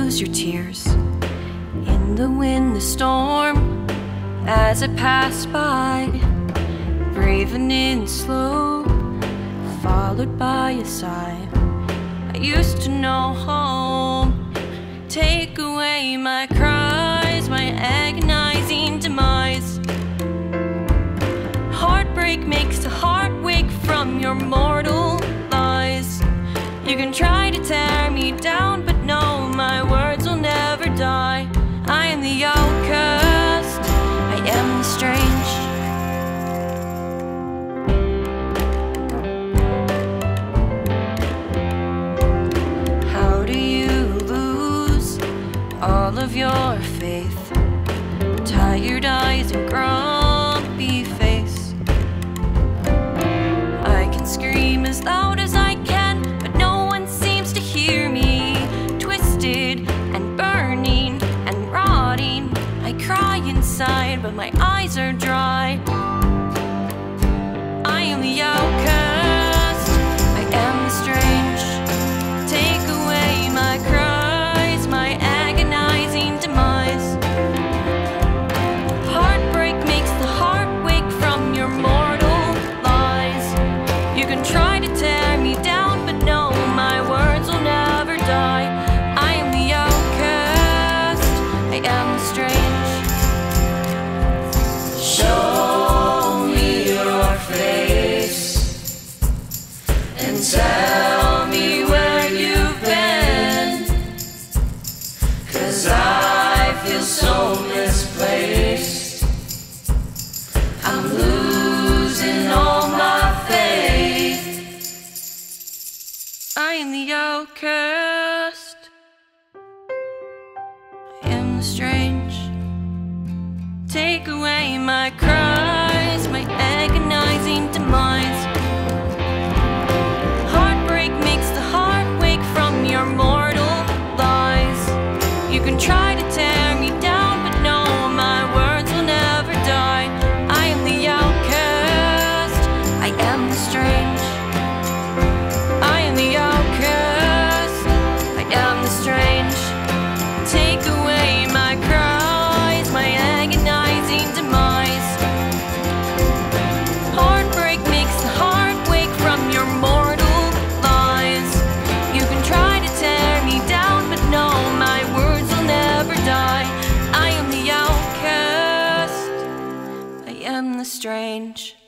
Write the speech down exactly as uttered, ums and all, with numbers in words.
lose your tears in the wind, the storm, as I pass by, breathing in slow, followed by a sigh. I used to know home. Take away my cries, my agonizing demise. Heartbreak makes the heart wake from your mortal lies. You can try to tear me down, but no, my words will never die. I am the outcast, I am the strange. How do you lose all of your faith? Tired eyes and grumpy face. I can scream as loud as I can, but no one seems to hear me. Twisted and burning and rotting, I cry inside, but my eyes are dry. I am the outcast, I am the strange. Take away my cries, my agonizing demise. Heartbreak makes the heart wake from your mortal lies. You can try to tear me down, but no, my words will never die. I am the outcast, I am the strange. Show me your face and tell me where you've been, 'cause I feel so misplaced. I'm losing all my faith. I am the outcast, I am the strange. Take away my cries, my agonizing demise. Heartbreak makes the heart wake from your mortal lies. You can try to tear me down, but no, my words will never die. I am the outcast, I am the strange. I am the outcast, I am the strange. Take away my cries, my agonizing demise. Heartbreak makes the heart wake from your mortal lies. You can try to tear me down, but no, my words will never die. I am the outcast, I am the strange.